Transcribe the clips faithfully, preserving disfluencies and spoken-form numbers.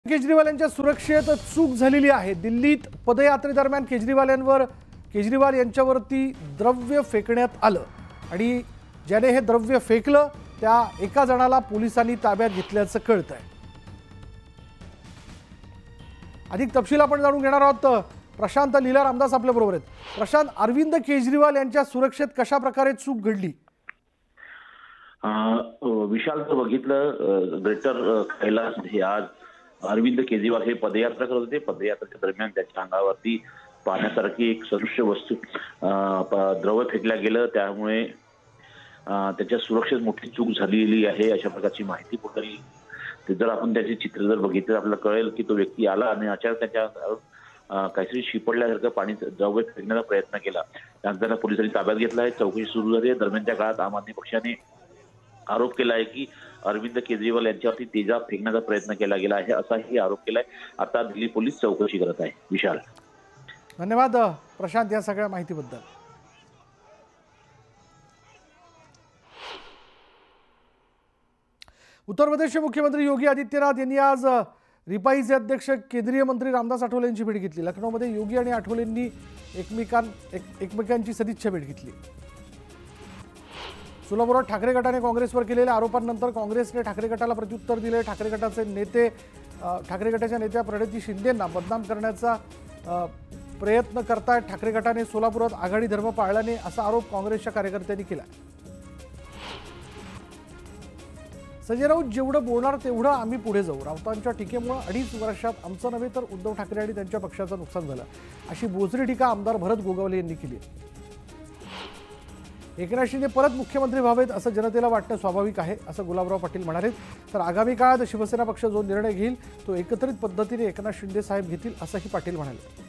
केजरीवाल यांच्या सुरक्षेत चूक झालेली आहे। दिल्लीत पदयात्रेदरम्यान केजरीवालांवर केजरीवाल यांच्यावरती द्रव्य फेकण्यात आलं आणि ज्याने हे द्रव्य फेकलं त्या एका जणाला पोलिसांनी ताब्यात घेतल्याचं कळतंय। अधिक तपशील आपण जाणून घेणार आहोत। प्रशांत लीला रामदास आपल्या बरोबर आहेत। प्रशांत, अरविंद केजरीवाल यांच्या सुरक्षेत कशा प्रकारे चूक घडली? विशाल जर बघितलं ग्रेटर कैलास मध्ये आज अरविंद केजरीवाल हे पदयात्रा करत होते। पदयात्रेच्या दरम्यान त्याच्या अंगावरती पाहण्यासारखी एक सदृश्य वस्तू द्रव्य फेकल्या गेलं, त्यामुळे त्याच्या सुरक्षेत मोठी चूक झालेली आहे अशा प्रकारची माहिती पुढे। ते जर आपण त्याचे चित्र जर बघितलं आपल्याला कळेल की तो व्यक्ती आला आणि अचानक त्याच्या काहीतरी शिपडल्यासारखं पाणी द्रव्य फेकण्याचा प्रयत्न केला। त्यानंतर पोलिसांनी ताब्यात घेतला आहे। चौकशी सुरू झाली आहे। दरम्यानच्या काळात आम आदमी पक्षाने आरोप केला आहे की अरविंद केजरीवाल यांच्यावरती तेजाब फेकण्याचा प्रयत्न केला गेला आहे असाही आरोप केलाय। आता दिल्ली पोलीस चौकशी करत आहे। विशाल, धन्यवाद प्रशांत या सगळ्या माहितीबद्दल। उत्तर प्रदेशचे मुख्यमंत्री योगी आदित्यनाथ यांनी आज रिपाईचे अध्यक्ष केंद्रीय मंत्री रामदास आठवले यांची भेट घेतली। लखनौमध्ये योगी आणि आठवलेंनी एकमेकां एकमेकांची सदिच्छा भेट घेतली। सोलापुरात ठाकरे गटाने काँग्रेसवर केलेल्या आरोपांनंतर काँग्रेसने ठाकरे गटाला प्रत्युत्तर दिले। ठाकरे गटाचे नेते ठाकरे गटाच्या नेत्या प्रणिती शिंदेंना बदनाम करण्याचा प्रयत्न करतायत। ठाकरे गटाने सोलापुरात आघाडी धर्म पाळल्याने असा आरोप काँग्रेसच्या कार्यकर्त्यांनी केला। संजय राऊत जेवढं बोलणार तेवढं आम्ही पुढे जाऊ। राऊतांच्या टीकेमुळे अडीच वर्षात आमचं नव्हे तर उद्धव ठाकरे आणि त्यांच्या पक्षाचं नुकसान झालं अशी बोचरी टीका आमदार भरत गोगावले यांनी केली। एकनाथ शिंदे परत मुख्यमंत्री व्हावेत असं जनतेला वाटणं स्वाभाविक आहे असं गुलाबराव पाटील म्हणाले। तर आगामी काळात शिवसेना पक्ष जो निर्णय घेईल तो एकत्रित पद्धतीने एकनाथ शिंदे साहेब घेतील असंही पाटील म्हणाले।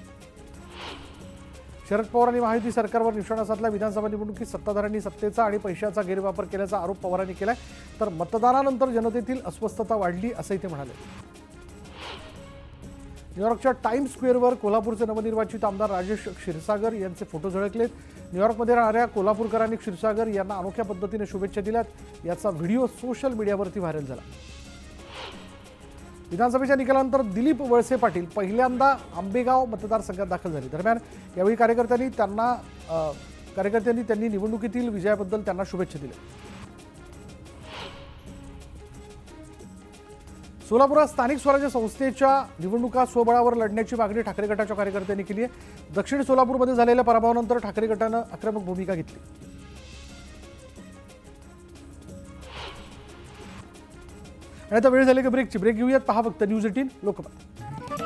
शरद पवार आणि महायुती सरकारवर निशाणा साधला। विधानसभा निवडणुकीत सत्ताधाऱ्यांनी सत्तेचा आणि पैशाचा गैरवापर केल्याचा आरोप पवारांनी केलाय। तर मतदानानंतर जनतेतील अस्वस्थता वाढली असंही ते म्हणाले। न्यूयॉर्कच्या टाइम्स स्क्वेअरवर कोल्हापूरचे नवनिर्वाचित आमदार राजेश क्षीरसागर यांचे फोटो झळकलेत। न्यूयॉर्कमध्ये राहणाऱ्या कोल्हापूरकरांनी क्षीरसागर यांना अनोख्या पद्धतीने शुभेच्छा दिल्यात। याचा व्हिडिओ सोशल मीडियावरती व्हायरल झाला। विधानसभेच्या निकालानंतर दिलीप वळसे पाटील पहिल्यांदा आंबेगाव मतदारसंघात दाखल झाले। दरम्यान यावेळी कार्यकर्त्यांनी त्यांना कार्यकर्त्यांनी त्यांनी निवडणुकीतील विजयाबद्दल त्यांना शुभेच्छा दिल्या। सोलापुरात स्थानिक स्वराज्य संस्थेच्या निवडणुका स्वबळावर लढण्याची मागणी ठाकरे गटाच्या कार्यकर्त्यांनी केली आहे। दक्षिण सोलापूरमध्ये झालेल्या पराभवानंतर ठाकरे गटानं आक्रमक भूमिका घेतली। आणि आता वेळ झाली की ब्रेकची। ब्रेक घेऊयात। पहा फक्त न्यूज अठरा लोकमत।